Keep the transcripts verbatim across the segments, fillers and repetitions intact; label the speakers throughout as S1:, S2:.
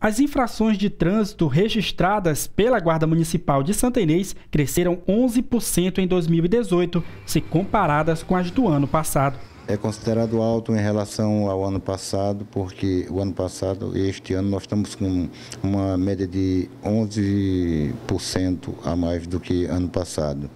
S1: As infrações de trânsito registradas pela Guarda Municipal de Santa Inês cresceram onze por cento em dois mil e dezoito, se comparadas com as do ano passado.
S2: É considerado alto em relação ao ano passado, porque o ano passado, este ano, nós estamos com uma média de onze por cento a mais do que ano passado.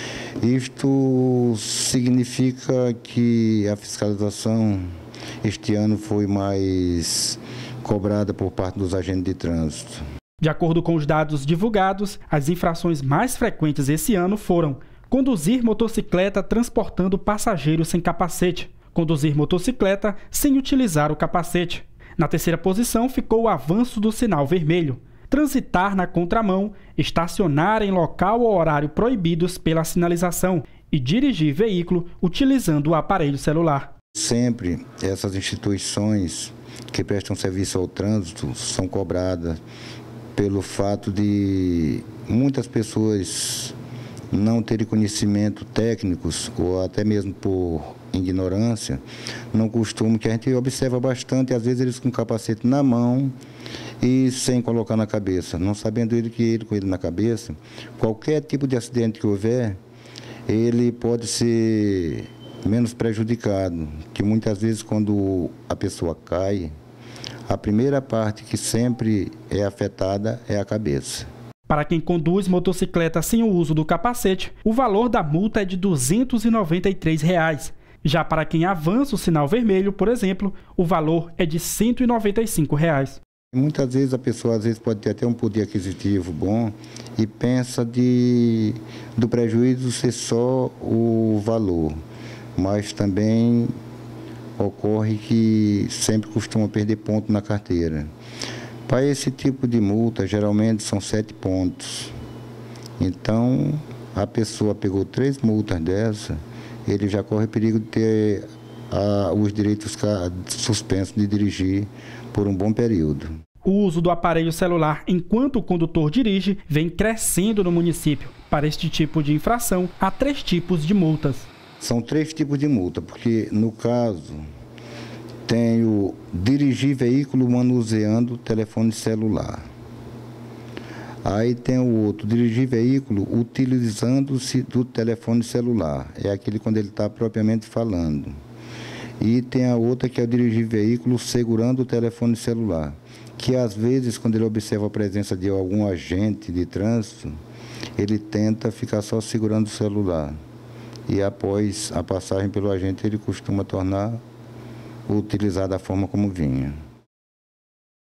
S2: Isto significa que a fiscalização este ano foi mais cobrada por parte dos agentes de trânsito.
S1: De acordo com os dados divulgados, as infrações mais frequentes esse ano foram: conduzir motocicleta transportando passageiros sem capacete, conduzir motocicleta sem utilizar o capacete. Na terceira posição ficou o avanço do sinal vermelho, transitar na contramão, estacionar em local ou horário proibidos pela sinalização e dirigir veículo utilizando o aparelho celular.
S2: Sempre essas instituições que prestam serviço ao trânsito são cobradas pelo fato de muitas pessoas não terem conhecimento técnicos ou até mesmo por ignorância, não costumam, que a gente observa bastante, às vezes eles com capacete na mão e sem colocar na cabeça, não sabendo ele que ele com ele na cabeça, qualquer tipo de acidente que houver, ele pode ser menos prejudicado, que muitas vezes quando a pessoa cai, a primeira parte que sempre é afetada é a cabeça.
S1: Para quem conduz motocicleta sem o uso do capacete, o valor da multa é de duzentos e noventa e três reais. Já para quem avança o sinal vermelho, por exemplo, o valor é de cento e noventa e cinco reais.
S2: Muitas vezes a pessoa às vezes pode ter até um poder aquisitivo bom e pensa de, do prejuízo ser só o valor, mas também ocorre que sempre costuma perder ponto na carteira. Para esse tipo de multa, geralmente são sete pontos. Então, a pessoa pegou três multas dessa, ele já corre perigo de ter ah, os direitos suspensos de dirigir por um bom período.
S1: O uso do aparelho celular enquanto o condutor dirige vem crescendo no município. Para este tipo de infração, há três tipos de multas.
S2: São três tipos de multa, porque no caso tem o dirigir veículo manuseando telefone celular. Aí tem o outro, dirigir veículo utilizando-se do telefone celular. É aquele quando ele está propriamente falando. E tem a outra que é o dirigir veículo segurando o telefone celular, que às vezes quando ele observa a presença de algum agente de trânsito, ele tenta ficar só segurando o celular. E após a passagem pelo agente, ele costuma tornar utilizar da forma como vinha.